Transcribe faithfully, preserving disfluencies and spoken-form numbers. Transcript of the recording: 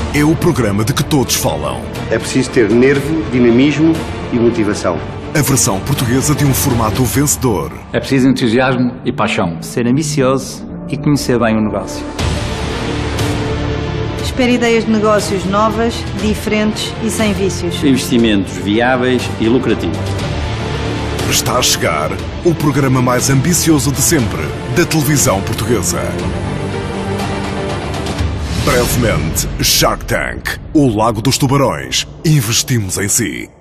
é o programa de que todos falam. É preciso ter nervo, dinamismo e motivação. A versão portuguesa de um formato vencedor. É preciso entusiasmo e paixão. Ser ambicioso e conhecer bem o negócio. Espera ideias de negócios novas, diferentes e sem vícios. Investimentos viáveis e lucrativos. Está a chegar o programa mais ambicioso de sempre da televisão portuguesa. Brevemente, Shark Tank, o Lago dos Tubarões. Investimos em si.